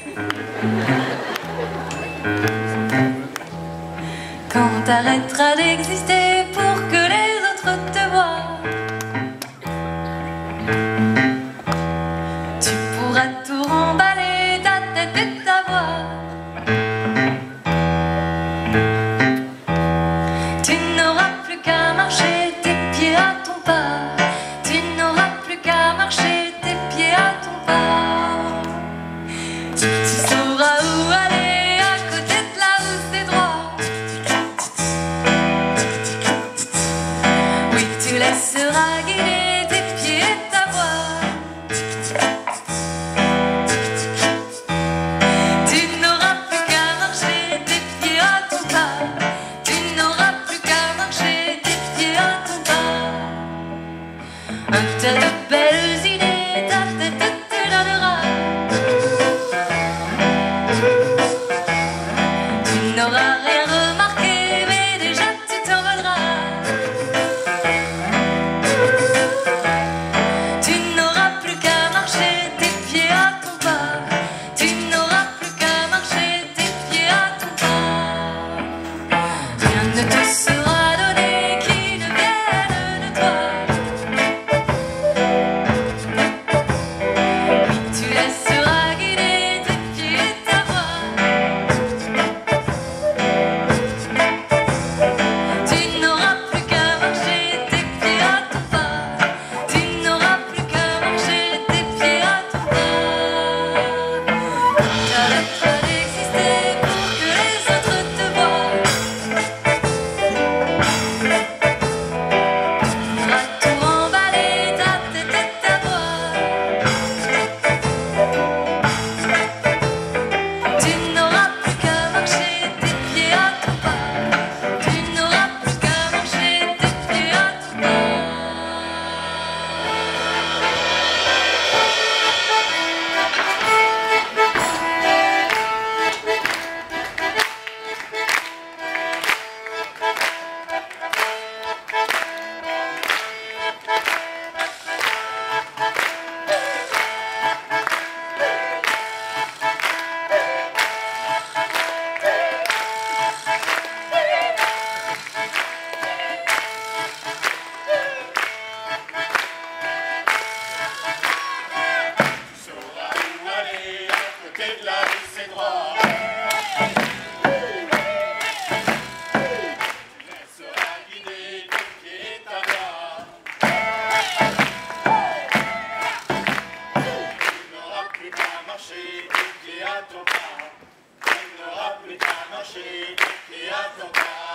Quand t'arrêteras d'exister pour que les autres te voient, tu pourras tout remballer, ta tête et ta voix. Tu n'auras plus qu'à marcher tes pieds à ton pas. Tu n'auras plus qu'à marcher tes pieds à ton pas. Tu sauras où aller à côté de là où c'est droit. Oui, tu laisseras guider tes pieds et ta voix. Tu n'auras plus qu'à marcher tes pieds à ton pas. Tu n'auras plus qu'à marcher tes pieds à ton pas. Un tas de belles idées, ta tête te donnera. Tu n'auras rien remarqué, mais déjà tu t'envoleras. Tu n'auras plus qu'à marcher tes pieds à ton pas. Tu n'auras plus qu'à marcher tes pieds à ton pas. Rien ne te sera donné qui ne vienne de toi. Tu laisseras guider tes pieds et ta voix. Tu n'auras plus qu'à marcher tes pieds à ton pas. Tu n'auras plus qu'à marcher tes pieds à ton pas. T'arrêteras d'exister pour que les autres te voient. Tu pourras tout remballer, ta tête et ta voix. Tu n'auras plus qu'à marcher tes pieds à ton pas. Tu n'auras plus qu'à marcher tes pieds à ton pas. Sauras où aller à côté de là où c'est droit. Tu laisseras guider tes pieds et ta voix. Tu n'auras plus qu'à marcher tes pieds à ton pas. Tu n'auras plus qu'à marcher tes pieds à ton pas.